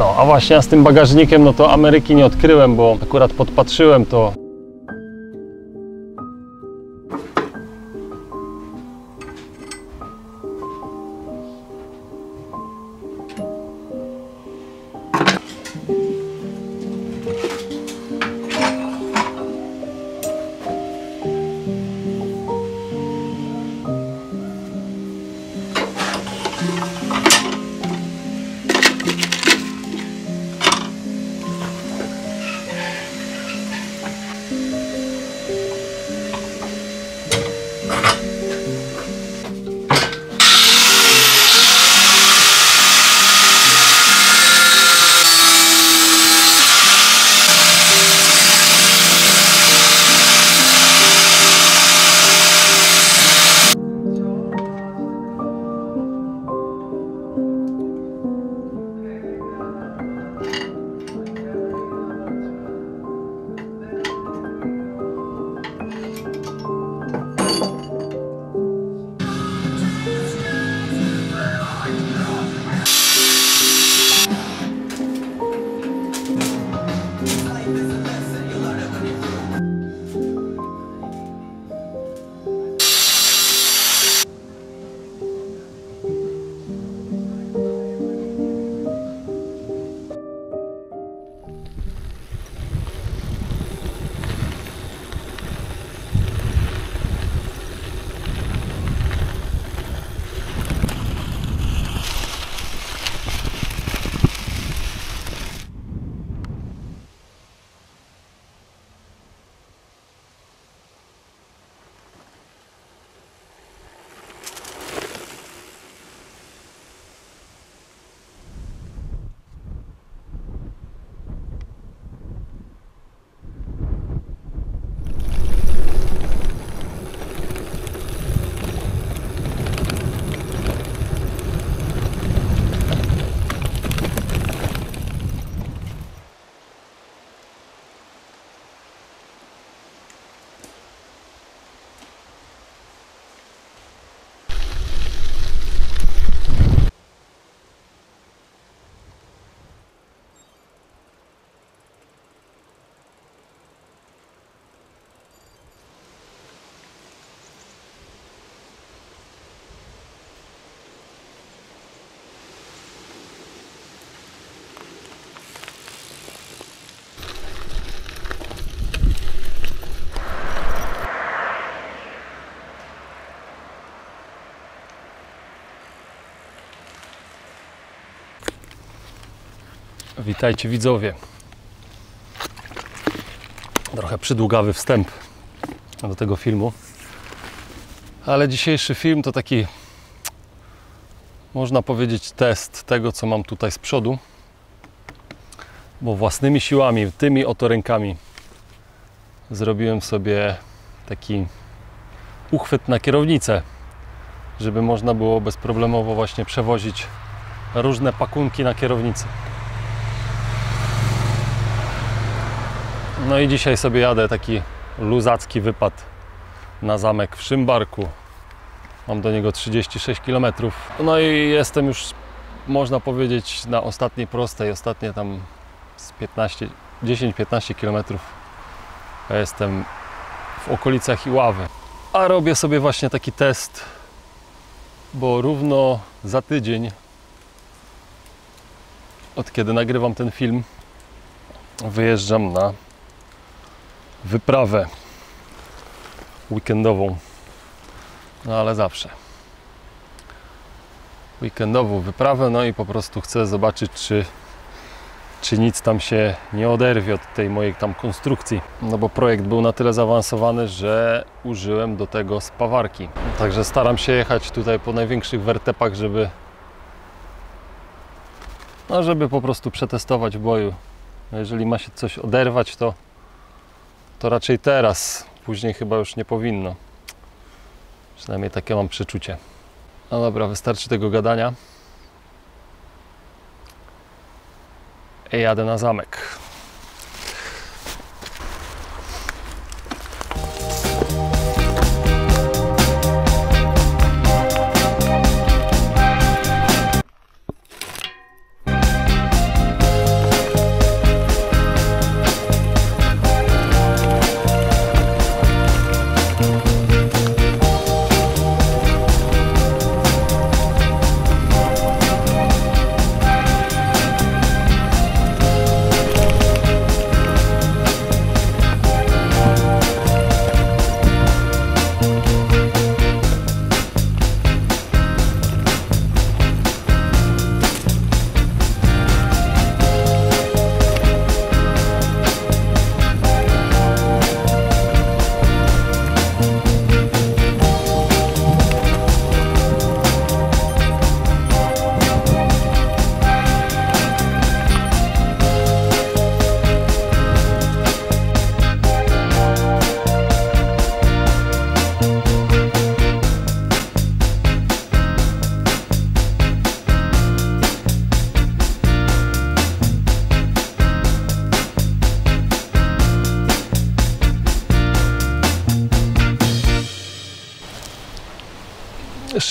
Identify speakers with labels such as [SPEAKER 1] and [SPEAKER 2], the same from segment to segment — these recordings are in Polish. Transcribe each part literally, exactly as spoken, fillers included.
[SPEAKER 1] No, a właśnie ja z tym bagażnikiem, no to Ameryki nie odkryłem, bo akurat podpatrzyłem to. Witajcie widzowie. Trochę przydługawy wstęp do tego filmu, ale dzisiejszy film to taki, można powiedzieć, test tego, co mam tutaj z przodu, bo własnymi siłami, tymi oto rękami zrobiłem sobie taki uchwyt na kierownicę, żeby można było bezproblemowo właśnie przewozić różne pakunki na kierownicy. No i dzisiaj sobie jadę taki luzacki wypad na zamek w Szymbarku. Mam do niego trzydzieści sześć kilometrów. No i jestem już, można powiedzieć, na ostatniej prostej. Ostatnie tam z dziesięć piętnaście kilometrów. Ja jestem w okolicach Iławy. A robię sobie właśnie taki test, bo równo za tydzień, od kiedy nagrywam ten film, wyjeżdżam na wyprawę weekendową. No ale zawsze weekendową wyprawę, no i po prostu chcę zobaczyć, czy, czy nic tam się nie oderwie od tej mojej tam konstrukcji. No bo projekt był na tyle zaawansowany, że użyłem do tego spawarki. Także staram się jechać tutaj po największych wertepach, żeby no żeby po prostu przetestować w boju. No jeżeli ma się coś oderwać, to to raczej teraz, później chyba już nie powinno. Przynajmniej takie mam przeczucie. No dobra, wystarczy tego gadania. I jadę na zamek.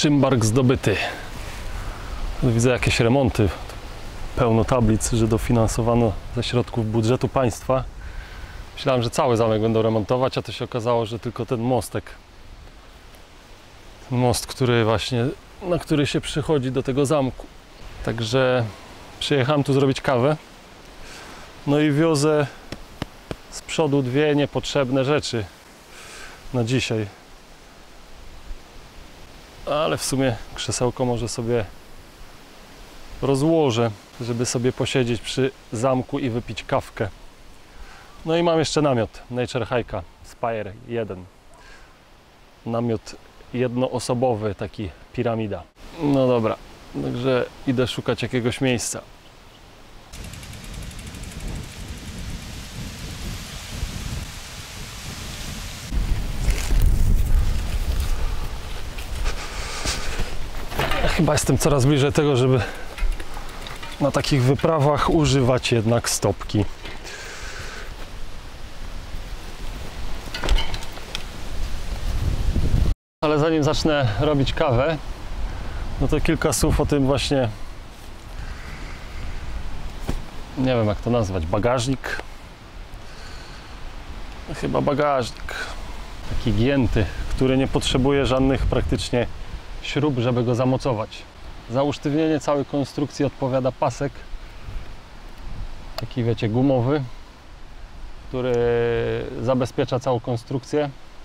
[SPEAKER 1] Szymbark zdobyty. Widzę jakieś remonty. Pełno tablic, że dofinansowano ze środków budżetu państwa. Myślałem, że cały zamek będą remontować, a to się okazało, że tylko ten mostek. Ten most, który właśnie, na który się przychodzi do tego zamku. Także przyjechałem tu zrobić kawę. No i wiozę z przodu dwie niepotrzebne rzeczy na dzisiaj. Ale w sumie krzesełko może sobie rozłożę, żeby sobie posiedzieć przy zamku i wypić kawkę. No i mam jeszcze namiot Nature Hike'a Spire jeden. Namiot jednoosobowy, taki piramida. No dobra, także idę szukać jakiegoś miejsca. Ja chyba jestem coraz bliżej tego, żeby na takich wyprawach używać jednak stopki. Ale zanim zacznę robić kawę, no to kilka słów o tym właśnie, nie wiem jak to nazwać, bagażnik. Chyba bagażnik. Taki gięty, który nie potrzebuje żadnych praktycznie śrub, żeby go zamocować. Za usztywnienie całej konstrukcji odpowiada pasek, taki wiecie, gumowy, który zabezpiecza całą konstrukcję.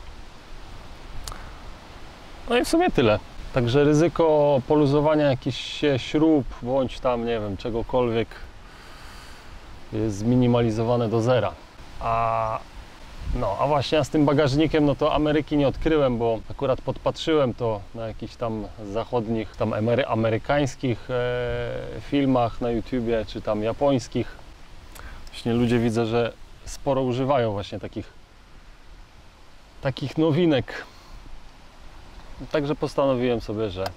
[SPEAKER 1] No i w sumie tyle. Także ryzyko poluzowania jakichś śrub, bądź tam, nie wiem, czegokolwiek jest zminimalizowane do zera. A no, a właśnie z tym bagażnikiem, no to Ameryki nie odkryłem, bo akurat podpatrzyłem to na jakichś tam zachodnich, tam amery amerykańskich e, filmach na YouTubie, czy tam japońskich. Właśnie ludzie widzę, że sporo używają właśnie takich takich nowinek. Także postanowiłem sobie, że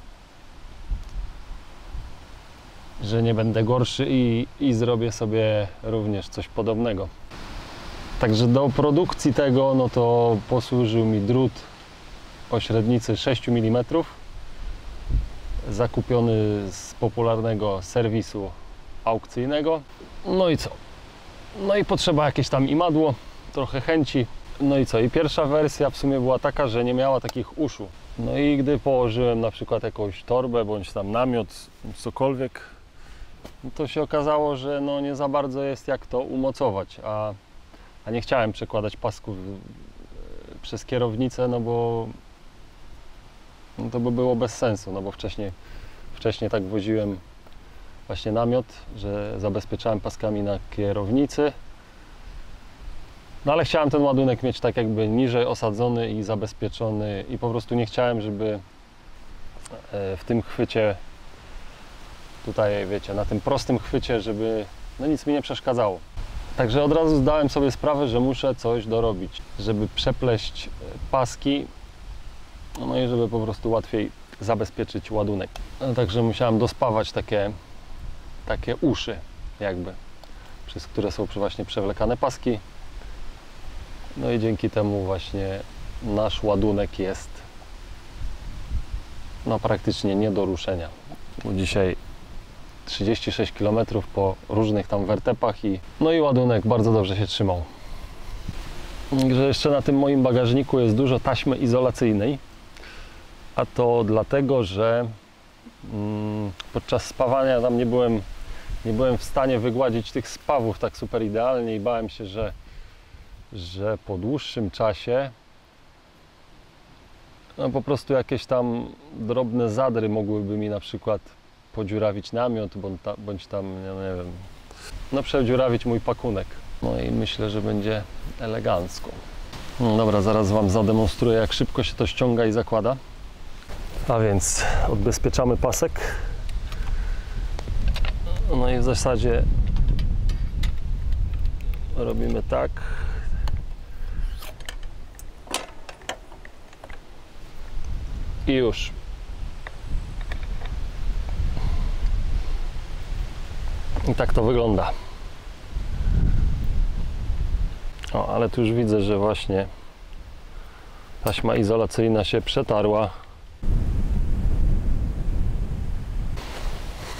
[SPEAKER 1] że nie będę gorszy i, i zrobię sobie również coś podobnego. Także do produkcji tego, no to posłużył mi drut o średnicy sześć milimetrów, zakupiony z popularnego serwisu aukcyjnego. No i co? No i potrzeba jakieś tam imadło, trochę chęci. No i co? I pierwsza wersja w sumie była taka, że nie miała takich uszu. No i gdy położyłem na przykład jakąś torbę, bądź tam namiot, cokolwiek, no to się okazało, że no nie za bardzo jest jak to umocować, a, a nie chciałem przekładać pasków przez kierownicę, no bo no to by było bez sensu, no bo wcześniej, wcześniej tak woziłem właśnie namiot, że zabezpieczałem paskami na kierownicy. No ale chciałem ten ładunek mieć tak jakby niżej osadzony i zabezpieczony i po prostu nie chciałem, żeby w tym chwycie, tutaj wiecie, na tym prostym chwycie, żeby no nic mi nie przeszkadzało. Także od razu zdałem sobie sprawę, że muszę coś dorobić, żeby przepleść paski, no i żeby po prostu łatwiej zabezpieczyć ładunek. No, także musiałem dospawać takie, takie uszy jakby, przez które są właśnie przewlekane paski. No i dzięki temu właśnie nasz ładunek jest no praktycznie nie do ruszenia. Bo dzisiaj trzydzieści sześć kilometrów po różnych tam wertepach i no i ładunek bardzo dobrze się trzymał. Także jeszcze na tym moim bagażniku jest dużo taśmy izolacyjnej, a to dlatego, że mm, podczas spawania tam nie byłem, nie byłem w stanie wygładzić tych spawów tak super idealnie i bałem się, że że po dłuższym czasie no po prostu jakieś tam drobne zadry mogłyby mi na przykład podziurawić namiot, bądź, ta, bądź tam, nie, nie wiem, no przedziurawić mój pakunek. No i myślę, że będzie elegancko. No dobra, zaraz Wam zademonstruję, jak szybko się to ściąga i zakłada. A więc odbezpieczamy pasek. No i w zasadzie robimy tak. I już. I tak to wygląda. O, ale tu już widzę, że właśnie taśma izolacyjna się przetarła.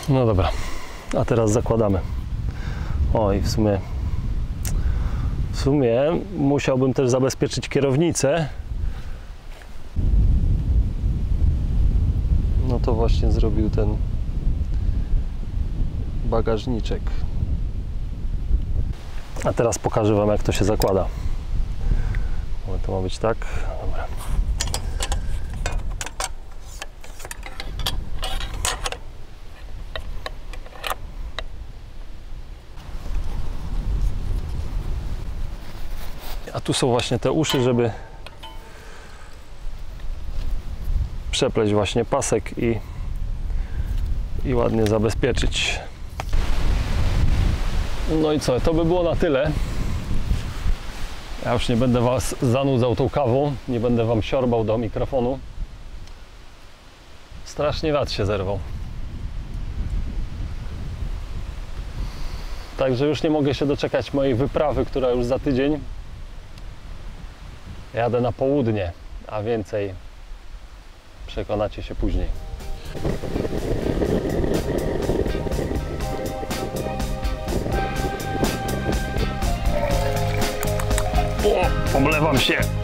[SPEAKER 1] No dobra, a teraz zakładamy. O i w sumie w sumie musiałbym też zabezpieczyć kierownicę. No to właśnie zrobił ten bagażniczek. A teraz pokażę Wam, jak to się zakłada. To ma być tak. Dobra. A tu są właśnie te uszy, żeby przepleść właśnie pasek i, i ładnie zabezpieczyć. No i co, to by było na tyle. Ja już nie będę Was zanudzał tą kawą, nie będę Wam siorbał do mikrofonu. Strasznie wiatr się zerwał. Także już nie mogę się doczekać mojej wyprawy, która już za tydzień. Jadę na południe, a więcej przekonacie się później. O, oblewam się.